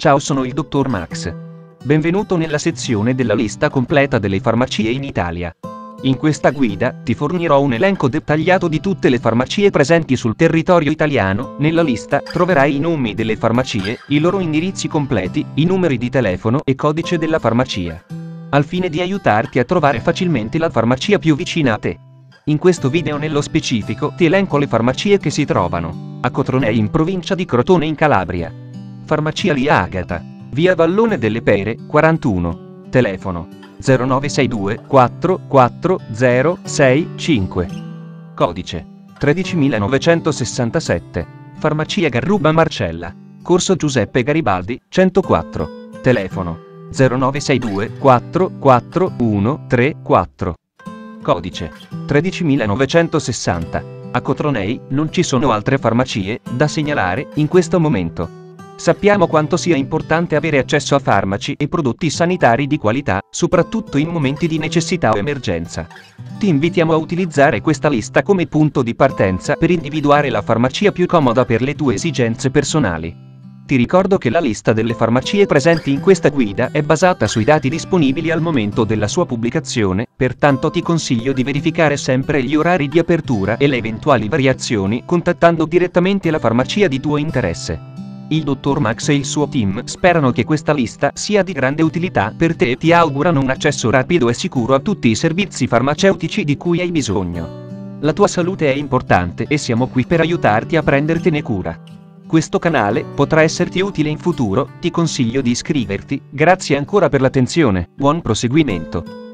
Ciao, sono il dottor Max. Benvenuto nella sezione della lista completa delle farmacie in Italia. In questa guida ti fornirò un elenco dettagliato di tutte le farmacie presenti sul territorio italiano. Nella lista troverai i nomi delle farmacie, i loro indirizzi completi, i numeri di telefono e codice della farmacia, al fine di aiutarti a trovare facilmente la farmacia più vicina a te. In questo video nello specifico ti elenco le farmacie che si trovano a Cotronei in provincia di Crotone in Calabria. Farmacia Lia Agata, via Vallone delle Pere, 41, telefono 0962 440065, codice 13967. Farmacia Garruba Marcella, corso Giuseppe Garibaldi, 104, telefono 0962 444134, codice 13960. A Cotronei non ci sono altre farmacie da segnalare in questo momento. Sappiamo quanto sia importante avere accesso a farmaci e prodotti sanitari di qualità, soprattutto in momenti di necessità o emergenza. Ti invitiamo a utilizzare questa lista come punto di partenza per individuare la farmacia più comoda per le tue esigenze personali. Ti ricordo che la lista delle farmacie presenti in questa guida è basata sui dati disponibili al momento della sua pubblicazione, pertanto ti consiglio di verificare sempre gli orari di apertura e le eventuali variazioni contattando direttamente la farmacia di tuo interesse. Il dottor Max e il suo team sperano che questa lista sia di grande utilità per te e ti augurano un accesso rapido e sicuro a tutti i servizi farmaceutici di cui hai bisogno. La tua salute è importante e siamo qui per aiutarti a prendertene cura. Questo canale potrà esserti utile in futuro, ti consiglio di iscriverti. Grazie ancora per l'attenzione, buon proseguimento.